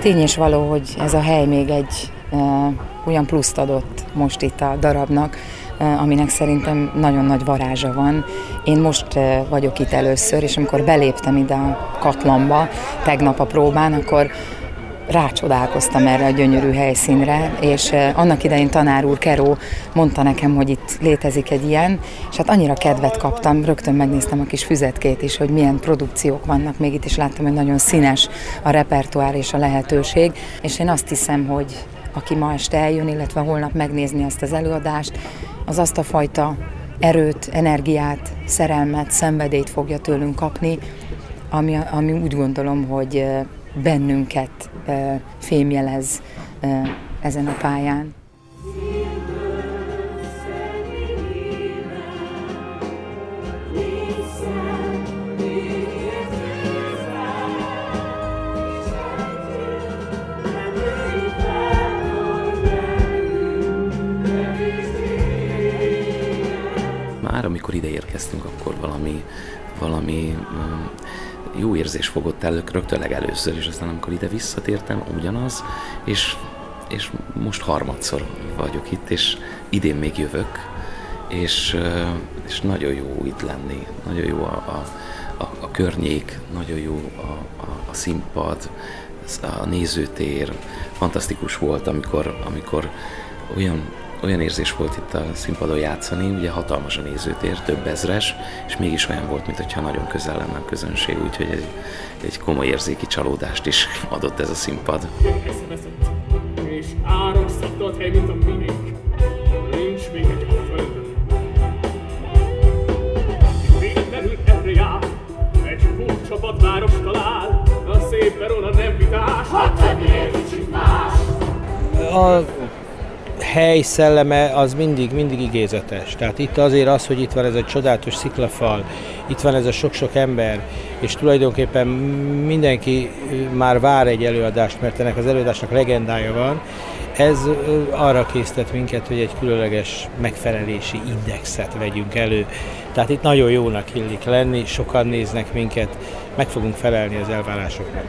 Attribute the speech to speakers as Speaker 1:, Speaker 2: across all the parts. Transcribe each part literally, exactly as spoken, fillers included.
Speaker 1: Tény és való, hogy ez a hely még egy e, olyan pluszt adott most itt a darabnak, e, aminek szerintem nagyon nagy varázsa van. Én most e, vagyok itt először, és amikor beléptem ide a Katlanba tegnap a próbán, akkor rácsodálkoztam erre a gyönyörű helyszínre, és eh, annak idején tanár úr, Keró mondta nekem, hogy itt létezik egy ilyen, és hát annyira kedvet kaptam, rögtön megnéztem a kis füzetkét is, hogy milyen produkciók vannak még itt, és láttam, hogy nagyon színes a repertoár és a lehetőség, és én azt hiszem, hogy aki ma este eljön, illetve holnap megnézni ezt az előadást, az azt a fajta erőt, energiát, szerelmet, szenvedélyt fogja tőlünk kapni, ami, ami úgy gondolom, hogy eh, bennünket uh, fémjelez uh, ezen a pályán.
Speaker 2: Már amikor ide érkeztünk, akkor valami, valami um, jó érzés fogott el rögtön legelőször, és aztán amikor ide visszatértem, ugyanaz, és, és most harmadszor vagyok itt, és idén még jövök, és, és nagyon jó itt lenni, nagyon jó a, a, a, a környék, nagyon jó a, a, a színpad, a nézőtér. Fantasztikus volt, amikor, amikor olyan Olyan érzés volt itt a színpadon játszani, ugye hatalmas a nézőtér, több ezres, és mégis olyan volt, mintha nagyon közel lenne a közönség, úgyhogy egy, egy komoly érzéki csalódást is adott ez a színpad.
Speaker 3: És áramszabdalt hely, mint a miénk, nincs még egy a földön. Végtelenül erre jár, egy furcsapat város talál, a szép Verona nem vitás, hát ennél kicsit más.
Speaker 4: A hely szelleme az mindig, mindig igézetes. Tehát itt azért az, hogy itt van ez a csodálatos sziklafal, itt van ez a sok-sok ember, és tulajdonképpen mindenki már vár egy előadást, mert ennek az előadásnak legendája van. Ez arra késztet minket, hogy egy különleges megfelelési indexet vegyünk elő. Tehát itt nagyon jónak illik lenni, sokan néznek minket, meg fogunk felelni az elvárásoknak.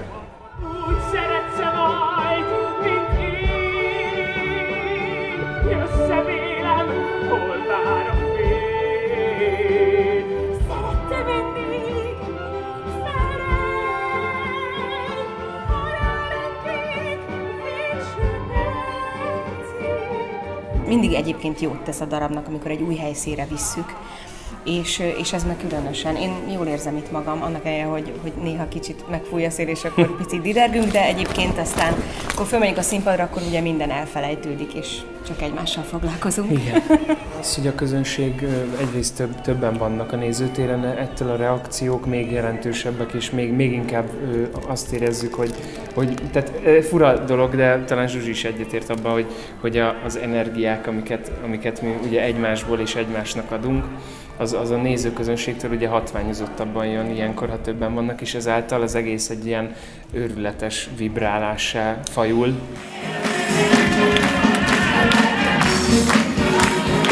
Speaker 5: Mindig egyébként jót tesz a darabnak, amikor egy új helyszínre visszük, és, és ez meg különösen. Én jól érzem itt magam, annak ellenére, hogy, hogy néha kicsit megfúj a szél, és akkor picit didergünk, de egyébként aztán, akkor fölmegyünk a színpadra, akkor ugye minden elfelejtődik, és csak egymással foglalkozunk.
Speaker 6: Igen. Az, hogy a közönség egyrészt több, többen vannak a nézőtéren, ettől a reakciók még jelentősebbek, és még, még inkább azt érezzük, hogy, hogy tehát fura dolog, de talán Zsuzsi is egyetért abban, hogy, hogy a, az energiák, amiket, amiket mi ugye egymásból és egymásnak adunk, az, az a nézőközönségtől ugye hatványozottabban jön ilyenkor, ha többen vannak, és ezáltal az egész egy ilyen őrületes vibrálássá fajul.